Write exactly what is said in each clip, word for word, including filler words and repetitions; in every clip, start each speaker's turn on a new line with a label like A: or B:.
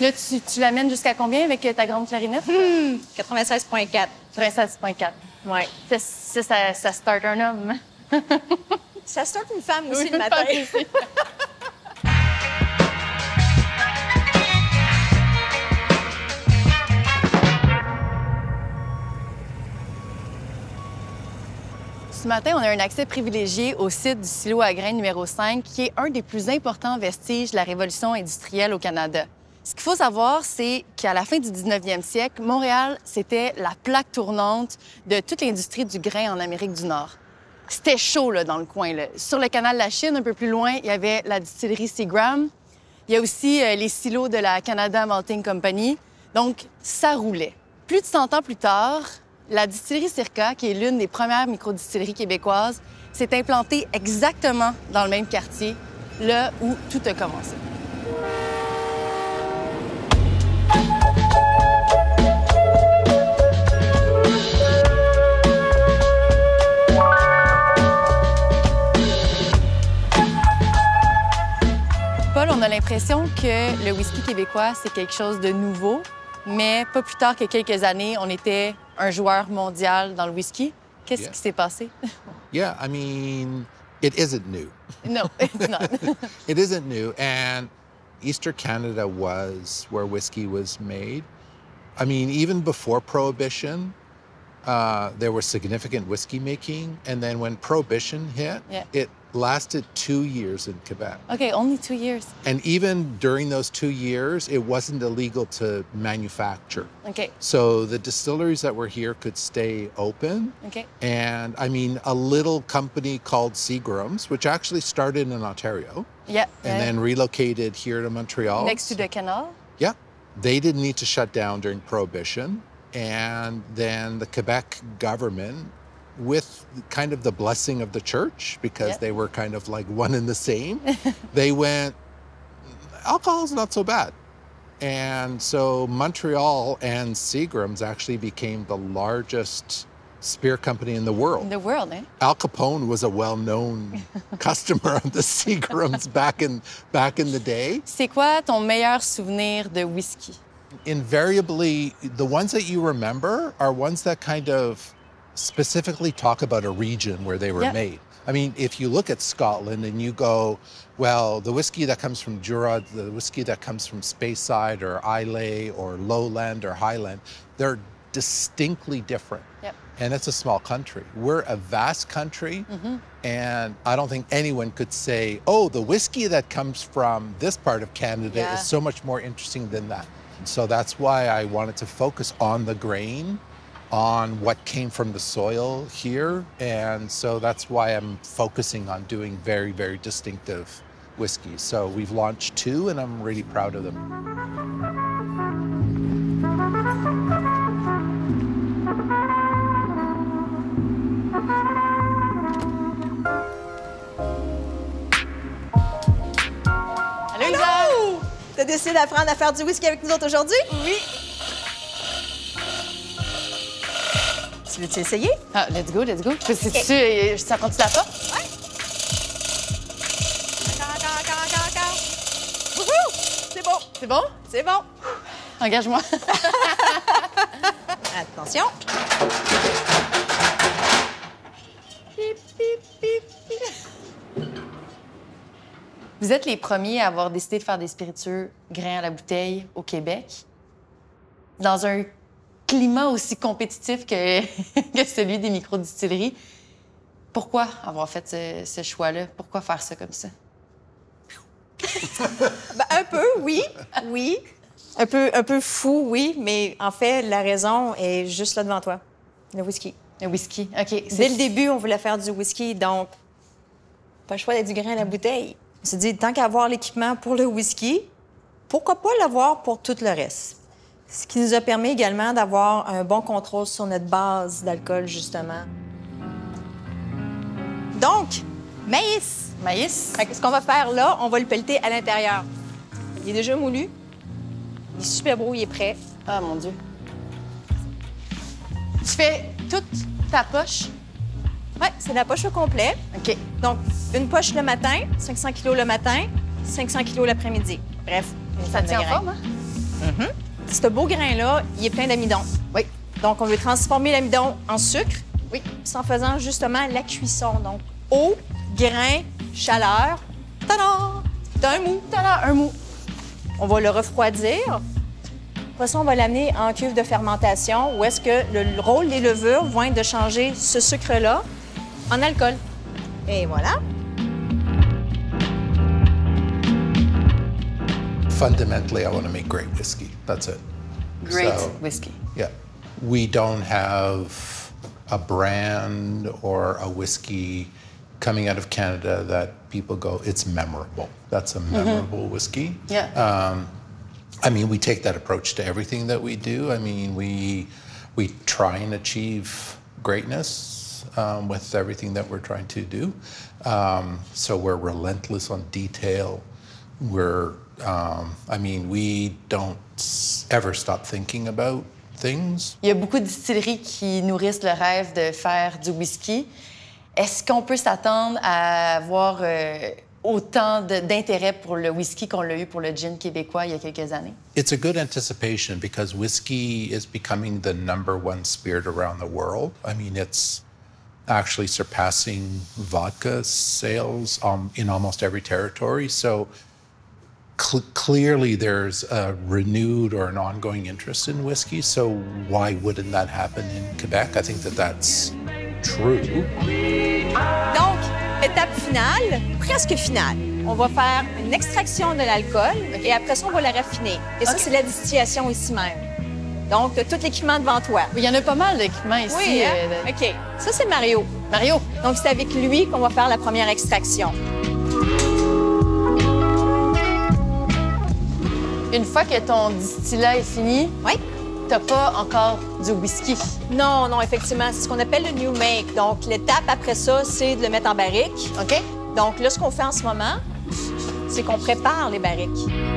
A: Là, tu, tu l'amènes jusqu'à combien avec ta grande clarinette?
B: Mmh, quatre-vingt-seize virgule quatre.
A: quatre-vingt-seize virgule quatre.
B: Oui.
A: Ça, ça, ça, ça start un homme.
B: Ça start une femme aussi
A: Oui,
B: le matin.
A: aussi. Ce matin, on a un accès privilégié au site du silo à grains numéro cinq, qui est un des plus importants vestiges de la révolution industrielle au Canada. Ce qu'il faut savoir, c'est qu'à la fin du dix-neuvième siècle, Montréal, c'était la plaque tournante de toute l'industrie du grain en Amérique du Nord. C'était chaud là, dans le coin. Là. Sur le canal de la Chine, un peu plus loin, il y avait la distillerie Seagram. Il y a aussi euh, les silos de la Canada Malting Company. Donc, ça roulait. Plus de cent ans plus tard, la distillerie Circa, qui est l'une des premières microdistilleries québécoises, s'est implantée exactement dans le même quartier, là où tout a commencé. Paul, on a l'impression que le whisky québécois, c'est quelque chose de nouveau, mais pas plus tard que quelques années, on était un joueur mondial dans le whisky. Qu'est-ce
C: Yeah.
A: qui s'est passé?
C: Yeah, I mean, it isn't new.
A: No, it's not.
C: It isn't new. And Eastern Canada was where whiskey was made. I mean, even before Prohibition, uh, there was significant whiskey making. And then when Prohibition hit,
A: Yeah.
C: it lasted two years in Quebec.
A: Okay, only two years.
C: And even during those two years, it wasn't illegal to manufacture.
A: Okay,
C: So the distilleries that were here could stay open.
A: okay.
C: And I mean, a little company called Seagram's, which actually started in Ontario
A: Yeah.
C: and
A: yeah.
C: then relocated here to Montreal.
A: Next to the canal?
C: Yeah. They didn't need to shut down during Prohibition. And then the Quebec government, with kind of the blessing of the church, because
A: Yeah.
C: they were kind of like one and the same, they went, alcohol's not so bad. And so Montreal and Seagram's actually became the largest spear company in the world.
A: In the world, eh?
C: Al Capone was a well-known customer of the Seagram's back in back in the day.
A: C'est quoi ton meilleur souvenir de whisky?
C: Invariably, the ones that you remember are ones that kind of specifically talk about a region where they were
A: Yeah.
C: made. I mean, if you look at Scotland and you go, well, the whiskey that comes from Jura, the whiskey that comes from Speyside or Islay or Lowland or Highland, they're distinctly different.
A: Yep.
C: And it's a small country. We're a vast country,
A: Mm-hmm.
C: and I don't think anyone could say, oh, the whiskey that comes from this part of Canada
A: Yeah.
C: is so much more interesting than that. So that's why I wanted to focus on the grain, on what came from the soil here. And so that's why I'm focusing on doing very, very distinctive whiskeys. So we've launched two, and I'm really proud of them.
A: Allô, Isa?
B: Hello! T'as décidé d'apprendre à faire du whisky avec nous autres aujourd'hui?
A: Oui.
B: Tu veux-tu essayer?
A: Ah, let's go, let's go. C'est tu, euh, ça continue la porte?
B: Ouais. Encore, encore, encore, encore, encore. Wouhou! C'est bon.
A: C'est bon?
B: C'est bon.
A: Engage-moi.
B: Attention.
A: Pip, pip, pip, pip. Vous êtes les premiers à avoir décidé de faire des spiritueux grains à la bouteille au Québec, dans un climat aussi compétitif que, que celui des microdistilleries. Pourquoi avoir fait ce, ce choix-là? Pourquoi faire ça comme ça?
B: Ben, un peu, oui. Oui. Un peu, un peu fou, oui. Mais en fait, la raison est juste là devant toi. Le whisky.
A: Le whisky, OK. c'est-
B: Dès le début, on voulait faire du whisky, donc pas le choix d'être du grain à la bouteille. On s'est dit, tant qu'à avoir l'équipement pour le whisky, pourquoi pas l'avoir pour tout le reste? Ce qui nous a permis également d'avoir un bon contrôle sur notre base d'alcool, justement. Donc, maïs.
A: Maïs?
B: Fait que ce qu'on va faire là, on va le pelleter à l'intérieur. Il est déjà moulu. Il est super beau, il est prêt.
A: Ah, mon Dieu. Tu fais toute ta poche?
B: Oui, c'est la poche au complet.
A: OK.
B: Donc, une poche le matin, cinq cents kilos le matin, cinq cents kilos l'après-midi. Bref, une
A: Ça
B: tonne de
A: tient en
B: grains.
A: forme, hein?
B: Mm-hmm. Ce beau grain-là, il est plein d'amidon.
A: Oui.
B: Donc, on veut transformer l'amidon en sucre.
A: Oui.
B: C'est en faisant justement la cuisson. Donc, eau, grain, chaleur. Tada! T'as un mou.
A: Tada, un mou.
B: On va le refroidir. Après ça, on va l'amener en cuve de fermentation où est-ce que le rôle des levures vont être de changer ce sucre-là en alcool. Et voilà.
C: Fundamentally, I want to make great whiskey. That's it.
A: Great
C: So,
A: whiskey.
C: yeah. We don't have a brand or a whiskey coming out of Canada that people go, it's memorable. That's a memorable whiskey.
A: Yeah.
C: Um, I mean, we take that approach to everything that we do. I mean, we we try and achieve greatness um, with everything that we're trying to do. Um, so we're relentless on detail. We're, um, I mean, we don't s- ever stop thinking about things.
A: Il y a beaucoup de distilleries qui nourrissent le rêve de faire du whisky. Est-ce qu'on peut s'attendre à avoir euh, autant de- d'intérêt pour le whisky qu'on l'a eu pour le gin québécois il y a quelques années?
C: It's a good anticipation because whiskey is becoming the number one spirit around the world. I mean, it's actually surpassing vodka sales um, in almost every territory. So cl- clearly there's a renewed or an ongoing interest in whiskey. So why wouldn't that happen in Quebec? I think that that's true.
B: Donc, étape finale, presque finale. On va faire une extraction de l'alcool et après ça, on va la raffiner. Et ça,
A: OK.
B: c'est la distillation ici même. Donc, tu as tout l'équipement devant toi.
A: Il y en a pas mal d'équipements ici.
B: Oui, hein?
A: euh, de-
B: OK. Ça, c'est Mario.
A: Mario,
B: Donc, c'est avec lui qu'on va faire la première extraction.
A: une fois que ton distillat est fini,
B: Oui?
A: t'as pas encore du whisky.
B: Non, non, effectivement, c'est ce qu'on appelle le new make. Donc, l'étape après ça, c'est de le mettre en barrique.
A: OK?
B: Donc, là, ce qu'on fait en ce moment, c'est qu'on prépare les barriques.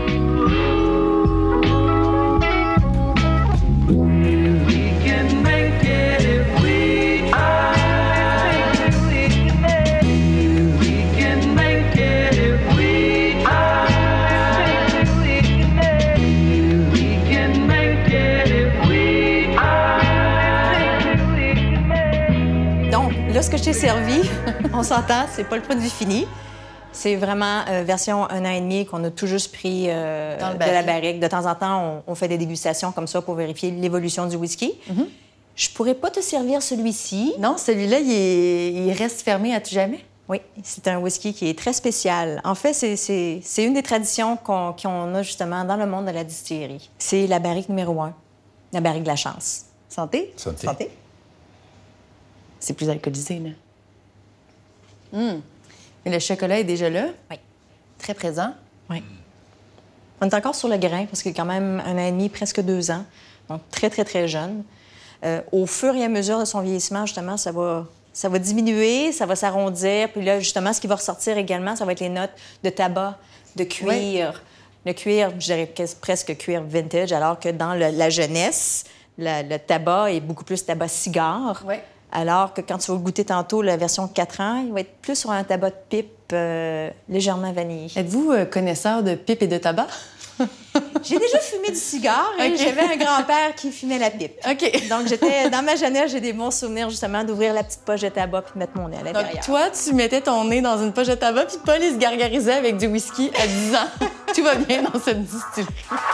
B: Donc, là, ce que je t'ai servi, on s'entend, c'est pas le produit fini. C'est vraiment euh, version un an et demi qu'on a tout juste pris euh,
A: Dans le
B: de la
A: baril.
B: barrique. De temps en temps, on, on fait des dégustations comme ça pour vérifier l'évolution du whisky. Je pourrais pas te servir celui-ci.
A: Non, celui-là, il, est- il reste fermé à tout jamais.
B: Oui, c'est un whisky qui est très spécial. En fait, c'est- c'est c'est une des traditions qu'on qu'on a justement dans le monde de la distillerie. C'est la barrique numéro un, la barrique de la chance.
A: Santé?
C: Santé.
B: Santé.
A: C'est plus alcoolisé, là. Hum. Mais le chocolat est déjà là,
B: Oui.
A: très présent.
B: Oui. On est encore sur le grain parce qu'il y a quand même un an et demi, presque deux ans. Donc, très, très, très jeune. Euh, au fur et à mesure de son vieillissement, justement, ça va, ça va diminuer, ça va s'arrondir. Puis là, justement, ce qui va ressortir également, ça va être les notes de tabac, de cuir. Le cuir, je dirais pres- presque cuir vintage, alors que dans le- la jeunesse, la- le tabac est beaucoup plus tabac cigare.
A: Ouais.
B: Alors que quand tu vas goûter tantôt la version quatre ans, il va être plus sur un tabac de pipe euh, légèrement vanillé.
A: Êtes-vous euh, connaisseur de pipe et de tabac?
B: J'ai déjà fumé du cigare et
A: OK.
B: j'avais un grand-père qui fumait la pipe.
A: OK.
B: Donc, j'étais dans ma jeunesse, j'ai des bons souvenirs justement d'ouvrir la petite poche de tabac puis de mettre mon nez à l'intérieur.
A: Donc, toi, tu mettais ton nez dans une poche de tabac, puis Paul, il se gargarisait avec du whisky à dix ans. Tout va bien dans cette distillerie.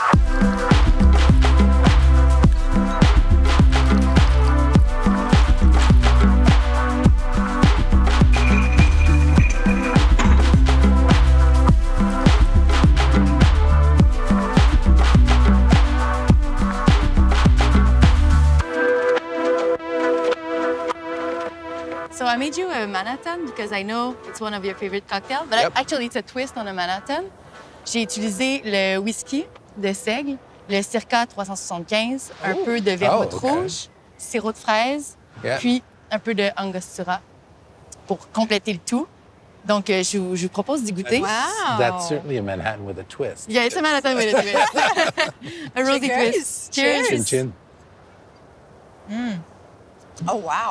A: So I made you a Manhattan because I know it's one of your favorite cocktails, but
C: Yep.
A: actually it's a twist on a Manhattan. J'ai utilisé le whisky de seigle, le Circa trois cent soixante-quinze, un peu de vermouth
C: Oh, okay.
A: rouge, sirop de fraise,
C: Yeah.
A: puis un peu de Angostura pour compléter le tout. Donc, euh, je, vous, je vous propose d'y goûter.
B: Wow!
C: That's certainly a Manhattan with a twist.
A: Yeah, it's a Manhattan with a twist. A rosy
B: Cheers.
A: twist. Cheers.
C: Chin chin.
B: Oh, wow!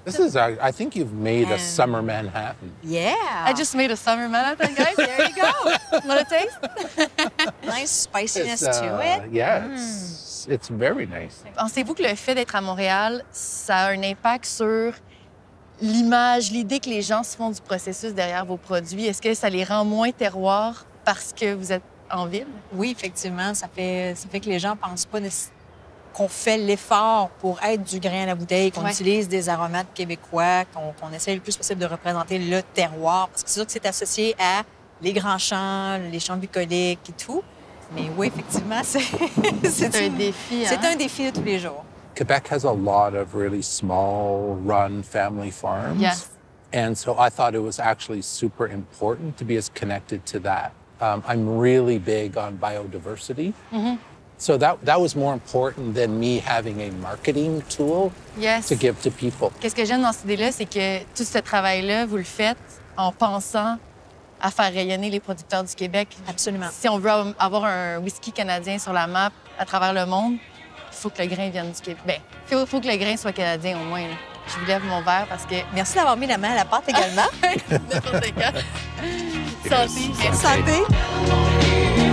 C: This is, a, I think you've made a
B: And-
C: summer Manhattan.
B: Yeah.
A: I just made a summer Manhattan, guys. There you go. Want a taste?
B: Nice spiciness
C: It's,
B: to
C: uh,
B: it.
C: yeah, it's, it's very nice.
A: Pensez-vous que le fait d'être à Montréal, ça a un impact sur l'image, l'idée que les gens se font du processus derrière vos produits? Est-ce que ça les rend moins terroirs parce que vous êtes en ville?
B: Oui, effectivement, ça fait, ça fait que les gens pensent pas nécessairement qu'on fait l'effort pour être du grain à la bouteille, qu'on
A: Ouais.
B: utilise des aromates québécois, qu'on qu'on essaie le plus possible de représenter le terroir. Parce que c'est sûr que c'est associé à les grands champs, les champs bucoliques et tout. Mais oui, effectivement, c'est
A: C'est un
B: une-
A: défi,
B: C'est
A: hein?
B: un défi de tous les jours.
C: Quebec has a lot of really small run family farms.
A: Yes.
C: And so I thought it was actually super important to be as connected to that. Um, I'm really big on biodiversity. So that, that was more important than me having a marketing tool
A: Yes.
C: to give to people.
A: Qu'est-ce que j'aime dans cette idée-là, c'est que tout ce travail-là, vous le faites en pensant à faire rayonner les producteurs du Québec.
B: Absolument.
A: Si on veut avoir un whisky canadien sur la map à travers le monde, il faut que le grain vienne du Québec. Bien, il faut, faut que le grain soit canadien au moins, là. Je vous lève mon verre parce que...
B: Merci d'avoir mis la main à la pâte également.
A: N'importe quand. Santé. Merci.
B: Santé.